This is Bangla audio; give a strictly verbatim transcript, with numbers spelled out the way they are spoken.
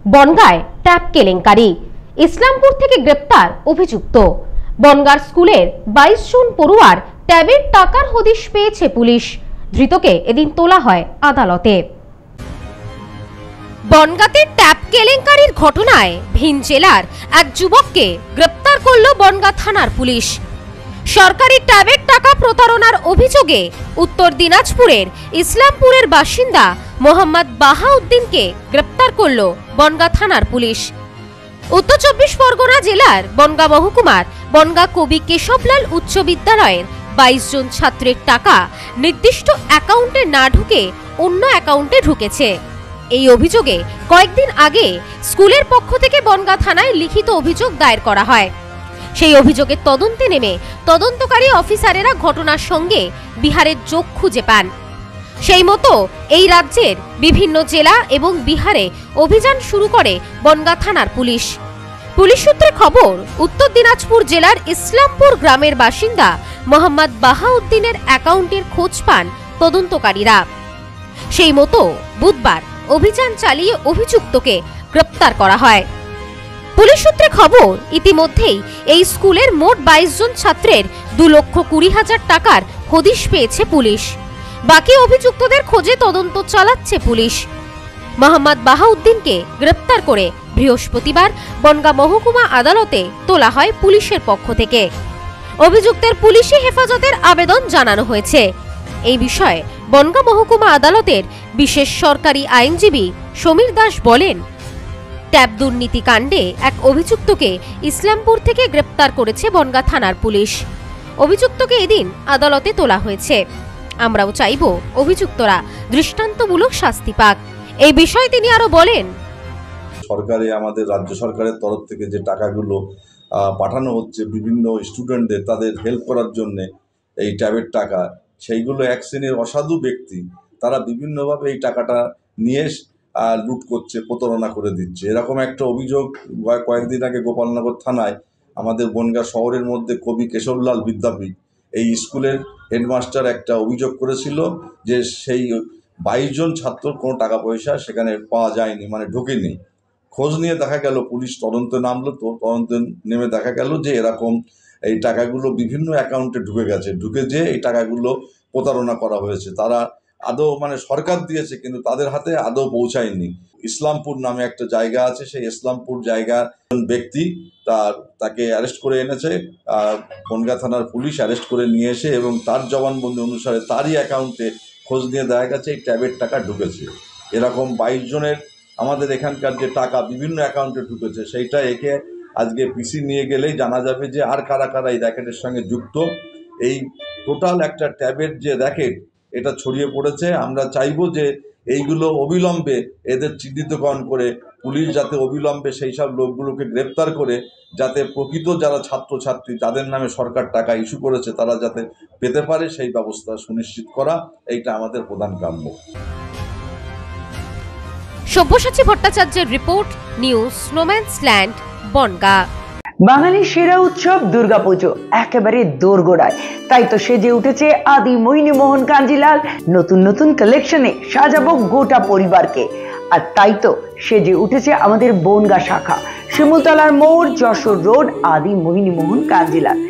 বনগাঁয় ট্যাপ কেলেঙ্কারি, ইসলামপুর থেকে গ্রেপ্তার অভিযুক্ত। বনগাঁর স্কুলের বাইশ জন পড়ুয়ার ট্যাবের টাকার হদিশ পেয়েছে পুলিশ। ধৃতকে এদিন তোলা হয় আদালতে। বনগাঁতে ট্যাপ কেলেঙ্কারির ঘটনায় ভিন জেলার এক যুবককে গ্রেপ্তার করল বনগাঁ থানার পুলিশ। সরকারি ট্যাবের টাকা প্রতারণার অভিযোগে উত্তর দিনাজপুরের ইসলামপুরের বাসিন্দা মোহাম্মদ বাহাউদ্দিনকে গ্রেপ্তার করল বনগাঁ থানার পুলিশ। উত্তর চব্বিশ পরগনা জেলার বনগাঁ মহকুমার বনগাঁ কবি কেশবলাল উচ্চ বিদ্যালয়ের বাইশ জন ছাত্রের টাকা নির্দিষ্ট অ্যাকাউন্টে না ঢুকে অন্য অ্যাকাউন্টে ঢুকেছে। এই অভিযোগে কয়েকদিন আগে স্কুলের পক্ষ থেকে বনগাঁ থানায় লিখিত অভিযোগ দায়ের করা হয়। সেই অভিযোগের তদন্তে নেমে তদন্তকারী অফিসারেরা ঘটনার সঙ্গে বিহারের যোগ খুঁজে পান। সেই মতো এই রাজ্যের বিভিন্ন জেলা এবং বিহারে অভিযান শুরু করে বনগাঁ থানার পুলিশ। পুলিশ সূত্রে খবর, উত্তর দিনাজপুর জেলার ইসলামপুর গ্রামের বাসিন্দা মোহাম্মদ বাহাউদ্দিনের অ্যাকাউন্টের খোঁজ পান তদন্তকারীরা। সেই মতো বুধবার অভিযান চালিয়ে অভিযুক্তকে গ্রেপ্তার করা হয়। পুলিশ সূত্রে খবর, ইতিমধ্যেই এই স্কুলের মোট বাইশ জন ছাত্রের দু লক্ষ কুড়ি হাজার টাকার হদিশ পেয়েছে পুলিশ। বাকি অভিযুক্তদের খোঁজে তদন্ত চালাচ্ছে পুলিশ। মোহাম্মদ বাহাউদ্দিনকে গ্রেপ্তার করে বৃহস্পতিবার বনগাঁ মহকুমা আদালতে তোলা হয় পুলিশের পক্ষ থেকে। অভিযুক্তের পুলিশি হেফাজতের আবেদন জানানো হয়েছে। এই বিষয়ে বনগাঁ মহকুমা আদালতের বিশেষ সরকারি আইনজীবী সমীর দাস বলেন, ট্যাব দুর্নীতি কাণ্ডে এক অভিযুক্তকে ইসলামপুর থেকে গ্রেপ্তার করেছে বনগাঁ থানার পুলিশ। অভিযুক্তকে এদিন আদালতে তোলা হয়েছে। আমরাও চাইব অভিযুক্তরা দৃষ্টান্তমূলক শাস্তি পাক। এই বিষয়ে তিনি আরো বলেন, সরকারে আমাদের রাজ্য সরকারের তরফ থেকে যে টাকাগুলো পাঠানো হচ্ছে বিভিন্ন স্টুডেন্টদের তাদের হেল্প করার জন্য, এই ট্যাবের টাকা, সেইগুলো এক শ্রেণীর অসাধু ব্যক্তি তারা বিভিন্নভাবে এই টাকাটা নিয়ে লুট করছে, প্রতারণা করে দিচ্ছে। এরকম একটা অভিযোগ কয়েকদিন আগে গোপালনগর থানায় আমাদের বনগাঁ শহরের মধ্যে কবি কেশবলাল বিদ্যাপীঠ এই স্কুলের হেডমাস্টার একটা অভিযোগ করেছিল যে সেই বাইশ জন ছাত্র কোনো টাকা পয়সা সেখানে পাওয়া যায়নি, মানে ঢোকেনি। খোঁজ নিয়ে দেখা গেল, পুলিশ তদন্তে নামলো, তো তদন্তে নেমে দেখা গেল যে এরকম এই টাকাগুলো বিভিন্ন অ্যাকাউন্টে ঢুকে গেছে, ঢুকে যে এই টাকাগুলো প্রতারণা করা হয়েছে। তারা আদৌ মানে সরকার দিয়েছে কিন্তু তাদের হাতে আদৌ পৌঁছায়নি। ইসলামপুর নামে একটা জায়গা আছে, সেই ইসলামপুর জায়গার ব্যক্তি তার তাকে অ্যারেস্ট করে এনেছে বনগাঁ থানার পুলিশ, অ্যারেস্ট করে নিয়ে এসে এবং তার জবানবন্দি অনুসারে তারই অ্যাকাউন্টে খোঁজ নিয়ে দেখা গেছে এই ট্যাবের টাকা ঢুকেছে। এরকম বাইশ জনের আমাদের এখানকার যে টাকা বিভিন্ন অ্যাকাউন্টে ঢুকেছে, সেইটা একে আজকে পিসি নিয়ে গেলেই জানা যাবে যে আর কারা কারা এই র্যাকেটের সঙ্গে যুক্ত। এই টোটাল একটা ট্যাবের যে র্যাকেট এটা ছড়িয়ে পড়েছে। আমরা চাইবো যে এইগুলো অবিলম্বে এদের চিহ্নিতকরণ করে পুলিশ যাতে অবিলম্বে সেই সব লোকগুলোকে গ্রেপ্তার করে যাতে প্রকৃত যারা ছাত্রছাত্রী যাদের নামে সরকার টাকা ইস্যু করেছে তারা যাতে পেতে পারে সেই ব্যবস্থা সুনিশ্চিত করা, এইটা আমাদের প্রধান কাম্য। সব্যসাচী ভট্টাচার্যের রিপোর্ট, নিউজ স্নোম্যান্সল্যান্ড, বনগাঁ। বাঙালির সেরা উৎসব দুর্গাপুজো একেবারে দোরগোড়ায়, তাই তো সেজে উঠেছে আদি মোহিনী মোহন কাঞ্জিলাল। নতুন নতুন কালেকশনে সাজাবো গোটা পরিবারকে। আর তাই তো সেজে উঠেছে আমাদের বনগাঁ শাখা, শিমুলতলার মোড়, যশোর রোড, আদি মোহিনী মোহন কাঞ্জিলাল।